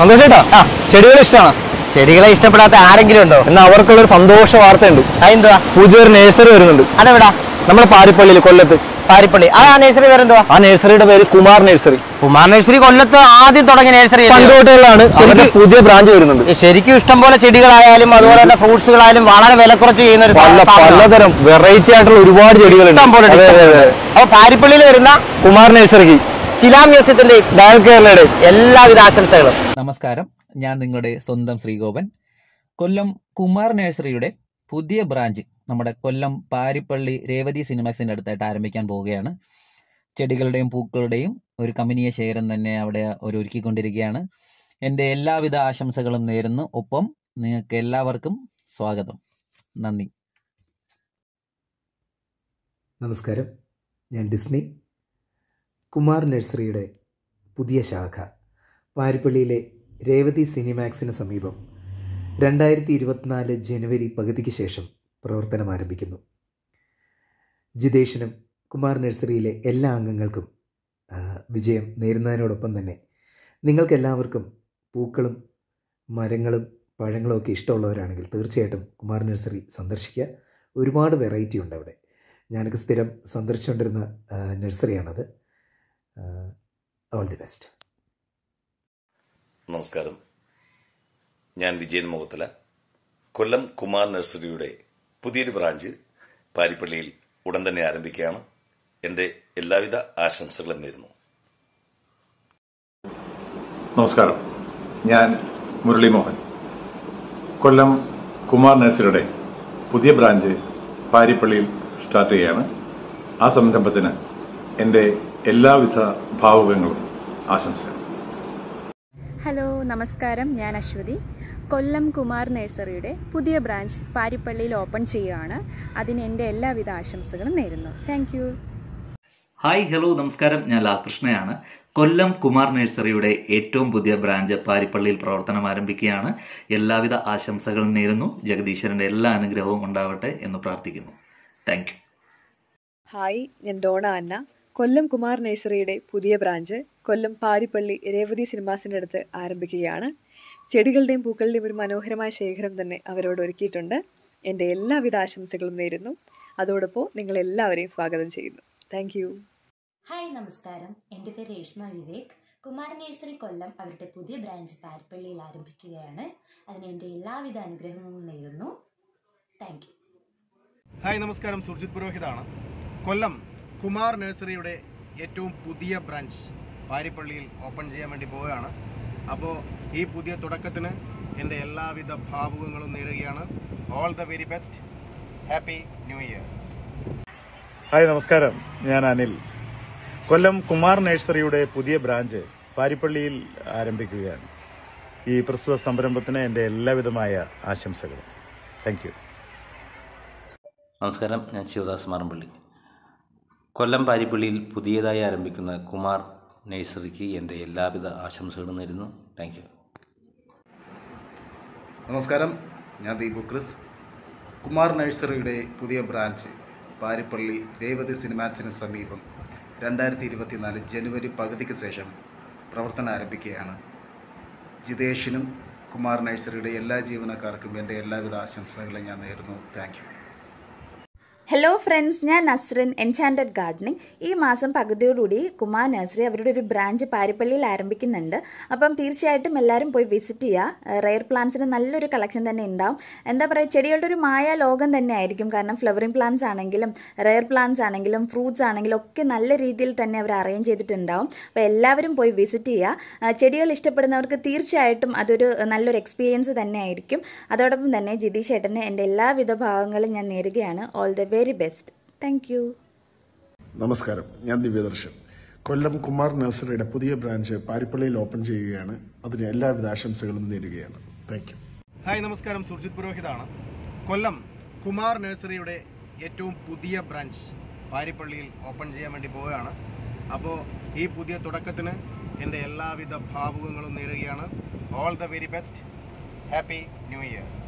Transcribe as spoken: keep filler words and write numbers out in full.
സന്തോഷേട്ടാ, ചെടികൾ ഇഷ്ടമാണ്? ചെടികളെ ഇഷ്ടപ്പെടാത്ത ആരെങ്കിലും ഉണ്ടോ? എന്നാൽ അവർക്കുള്ളൊരു സന്തോഷ വാർത്തയുണ്ട്. അതെന്തുവാ? പുതിയൊരു നഴ്സറി വരുന്നുണ്ട്. അതെവിടാ? നമ്മുടെ പാരിപ്പള്ളിയിൽ, കൊല്ലത്ത്. പാരിപ്പള്ളി. ആ നഴ്സറി പേരെന്തുവാ? ആ നഴ്സറിയുടെ പേര് കുമാർ നഴ്സറി. കുമാർ നഴ്സറി കൊല്ലത്ത് ആദ്യം തുടങ്ങിയ നഴ്സറി പണ്ടോട്ടുകളാണ്. പുതിയ ബ്രാഞ്ച് വരുന്നുണ്ട്. ശരിക്കും ഇഷ്ടം പോലെ ചെടികളായാലും അതുപോലെ തന്നെ ഫ്രൂട്ട്സുകളായാലും വളരെ വില കുറച്ച് ചെയ്യുന്ന ഒരു പലതരം വെറൈറ്റി ആയിട്ടുള്ള ഒരുപാട് ചെടികളുണ്ട്. അപ്പൊ പാരിപ്പള്ളിയിൽ വരുന്ന കുമാർ നഴ്സറിക്ക് ശിലാ മ്യൂസിയത്തിന്റെ കേരളയുടെ എല്ലാവിധ ആശംസകളും. നമസ്കാരം, ഞാൻ നിങ്ങളുടെ സ്വന്തം ശ്രീഗോപൻ. കൊല്ലം കുമാർ നഴ്സറിയുടെ പുതിയ ബ്രാഞ്ച് നമ്മുടെ കൊല്ലം പാരിപ്പള്ളി രേവതി സിനിമാക്സിൻ്റെ അടുത്തായിട്ട് ആരംഭിക്കാൻ പോവുകയാണ്. ചെടികളുടെയും പൂക്കളുടെയും ഒരു കമ്പനിയ ശേഖരം തന്നെ അവിടെ ഒരു ഒരുക്കിക്കൊണ്ടിരിക്കുകയാണ്. എൻ്റെ എല്ലാവിധ ആശംസകളും നേരുന്നു. ഒപ്പം നിങ്ങൾക്ക് എല്ലാവർക്കും സ്വാഗതം. നന്ദി. നമസ്കാരം, ഞാൻ ഡിസ്നി. കുമാർ നഴ്സറിയുടെ പുതിയ ശാഖ പാരിപ്പള്ളിയിലെ രേവതി സിനിമാക്സിന് സമീപം രണ്ടായിരത്തി ഇരുപത്തിനാല് ജനുവരി പകുതിക്ക് ശേഷം പ്രവർത്തനം ആരംഭിക്കുന്നു. ജിതേഷിനും കുമാർ നഴ്സറിയിലെ എല്ലാ അംഗങ്ങൾക്കും വിജയം നേരുന്നതിനോടൊപ്പം തന്നെ നിങ്ങൾക്കെല്ലാവർക്കും പൂക്കളും മരങ്ങളും പഴങ്ങളും ഒക്കെ ഇഷ്ടമുള്ളവരാണെങ്കിൽ തീർച്ചയായിട്ടും കുമാർ നഴ്സറി സന്ദർശിക്കുക. ഒരുപാട് വെറൈറ്റി ഉണ്ട് അവിടെ. ഞാനൊക്കെ സ്ഥിരം സന്ദർശിച്ചുകൊണ്ടിരുന്ന നഴ്സറിയാണത്. All the best. നമസ്കാരം, ഞാൻ വിജയൻ മുഖത്തല. കൊല്ലം കുമാർ നഴ്സറിയുടെ പുതിയൊരു ബ്രാഞ്ച് പാരിപ്പള്ളിയിൽ ഉടൻ തന്നെ ആരംഭിക്കുകയാണ്. എൻ്റെ എല്ലാവിധ ആശംസകളും നേരുന്നു. നമസ്കാരം, ഞാൻ മുരളി മോഹൻ. കൊല്ലം കുമാർ നഴ്സറിയുടെ പുതിയ ബ്രാഞ്ച് പാരിപ്പള്ളിയിൽ സ്റ്റാർട്ട് ചെയ്യുകയാണ്. ആ സംരംഭത്തിന് എൻ്റെ എല്ലാവിധ ഭാവുകങ്ങളും ആശംസകളും. ഹലോ, നമസ്കാരം, ഞാൻ അശ്വതി. കൊല്ലം കുമാർ നഴ്സറിയുടെ പുതിയ ബ്രാഞ്ച് പാരിപ്പള്ളിയിൽ ഓപ്പൺ ചെയ്യുകയാണ്. അതിന് എൻ്റെ എല്ലാവിധ ആശംസകളും നേരുന്നു. Thank you. ഹായ്, ഹലോ, നമസ്കാരം. ഞാൻ ലാകൃഷ്ണയാണ്. കൊല്ലം കുമാർ നഴ്സറിയുടെ ഏറ്റവും പുതിയ ബ്രാഞ്ച് പാരിപ്പള്ളിയിൽ പ്രവർത്തനം ആരംഭിക്കുകയാണ്. എല്ലാവിധ ആശംസകളും നേരുന്നു. ജഗദീശ്വരന്റെ എല്ലാ അനുഗ്രഹവും ഉണ്ടാവട്ടെ എന്ന് പ്രാർത്ഥിക്കുന്നു. Thank you. ഹായ്, ഞാൻ ഡോണ അന്ന. കൊല്ലം കുമാർ നഴ്സറിയുടെ പുതിയ ബ്രാഞ്ച് കൊല്ലം പാരിപ്പള്ളി രേവതി സിനിമാസിൻ്റെ അടുത്ത് ആരംഭിക്കുകയാണ്. ചെടികളുടെയും പൂക്കളുടെയും ഒരു മനോഹരമായ ശേഖരം തന്നെ അവരോട് ഒരുക്കിയിട്ടുണ്ട്. എൻ്റെ എല്ലാവിധ ആശംസകളും നേരുന്നു. അതോടൊപ്പം നിങ്ങളെല്ലാവരെയും സ്വാഗതം ചെയ്യുന്നു. Thank you. ഹായ്, നമസ്കാരം. എൻ്റെ പേര് രേഷ്മ വിവേക്. കുമാർ നഴ്സറി കൊല്ലം അവരുടെ പുതിയ ബ്രാഞ്ച് പാരിപ്പള്ളിയിൽ ആരംഭിക്കുകയാണ്. അതിന് എൻ്റെ എല്ലാവിധ അനുഗ്രഹങ്ങളും നേരുന്നു. Thank you. ഹായ്, നമസ്കാരം. സുർജിത് പുരോഹിതാണ്. കൊല്ലം കുമാർ നഴ്സറിയുടെ ഏറ്റവും പുതിയ ബ്രാഞ്ച് പാരിപ്പള്ളിയിൽ ഓപ്പൺ ചെയ്യാൻ വേണ്ടി പോവുകയാണ്. അപ്പോൾ ഈ പുതിയ തുടക്കത്തിന് എൻ്റെ എല്ലാവിധ ഭാവുകങ്ങളും നേരുകയാണ്. All the very best. Happy new year. Hi, നമസ്കാരം. ഞാൻ അനിൽ. കൊല്ലം കുമാർ നഴ്സറിയുടെ പുതിയ ബ്രാഞ്ച് പാരിപ്പള്ളിയിൽ ആരംഭിക്കുകയാണ്. ഈ പ്രസ്തുത സംരംഭത്തിന് എൻ്റെ എല്ലാവിധമായ ആശംസകളും. Thank you. നമസ്കാരം, ഞാൻ ശിവദാസ് മാറമ്പള്ളി. കൊല്ലം പാരിപ്പള്ളിയിൽ പുതിയതായി ആരംഭിക്കുന്ന കുമാർ നഴ്സറിക്ക് എൻ്റെ എല്ലാവിധ ആശംസകളും നേരുന്നു. Thank you. നമസ്കാരം, ഞാൻ ദീപു ക്രിസ്. കുമാർ നഴ്സറിയുടെ പുതിയ ബ്രാഞ്ച് പാരിപ്പള്ളി രേവതി സിനിമാക്സിന് സമീപം രണ്ടായിരത്തി ഇരുപത്തിനാല് ജനുവരി പകുതിക്ക് ശേഷം പ്രവർത്തനം ആരംഭിക്കുകയാണ്. ജിതേഷിനും കുമാർ നഴ്സറിയുടെ എല്ലാ ജീവനക്കാർക്കും എൻ്റെ എല്ലാവിധ ആശംസകളും ഞാൻ നേരുന്നു. Thank U. ഹലോ ഫ്രണ്ട്സ്, ഞാൻ നസ്രിൻ, എൻചാൻറ്റഡ് ഗാർഡനിങ്. ഈ മാസം പകുതിയോടുകൂടി കുമാർ നഴ്സറി അവരുടെ ഒരു ബ്രാഞ്ച് പാരിപ്പള്ളിയിൽ ആരംഭിക്കുന്നുണ്ട്. അപ്പം തീർച്ചയായിട്ടും എല്ലാവരും പോയി വിസിറ്റ് ചെയ്യുക. റെയർ പ്ലാന്റ്സിന് നല്ലൊരു കളക്ഷൻ തന്നെ ഉണ്ടാവും. എന്താ പറയുക, ചെടികളുടെ ഒരു മായ ലോകം തന്നെ ആയിരിക്കും. കാരണം ഫ്ലവറിങ് പ്ലാന്റ്സ് ആണെങ്കിലും റെയർ പ്ലാന്റ്സ് ആണെങ്കിലും ഫ്രൂട്ട്സ് ആണെങ്കിലും ഒക്കെ നല്ല രീതിയിൽ തന്നെ അവർ അറേഞ്ച് ചെയ്തിട്ടുണ്ടാവും. അപ്പോൾ എല്ലാവരും പോയി വിസിറ്റ് ചെയ്യുക. ചെടികൾ ഇഷ്ടപ്പെടുന്നവർക്ക് തീർച്ചയായിട്ടും അതൊരു നല്ലൊരു എക്സ്പീരിയൻസ് തന്നെ ആയിരിക്കും. അതോടൊപ്പം തന്നെ ജിതീഷ് ചേട്ടന് എൻ്റെ എല്ലാവിധ ഭാവങ്ങളും ഞാൻ നേരുകയാണ്. All the very best. Thank you. നമസ്കാരം, ഞാൻ ദിവ്യദർശൻ. കൊല്ലം കുമാർ നഴ്സറിയുടെ പുതിയ ബ്രാഞ്ച് പാരിപ്പള്ളിയിൽ ഓപ്പൺ ചെയ്യുകയാണ്. അതിന് എല്ലാവിധ ആശംസകളും നേരുകയാണ്. Thank you. ഹായ്, നമസ്കാരം. സുർജിത് പുരോഹിതാണ്. കൊല്ലം കുമാർ നഴ്സറിയുടെ ഏറ്റവും പുതിയ ബ്രാഞ്ച് പാരിപ്പള്ളിയിൽ ഓപ്പൺ ചെയ്യാൻ വേണ്ടി പോവുകയാണ്. അപ്പോൾ ഈ പുതിയ തുടക്കത്തിന് എൻ്റെ എല്ലാവിധ ഭാവുകങ്ങളും നേരുകയാണ്. All the very best. Happy new year.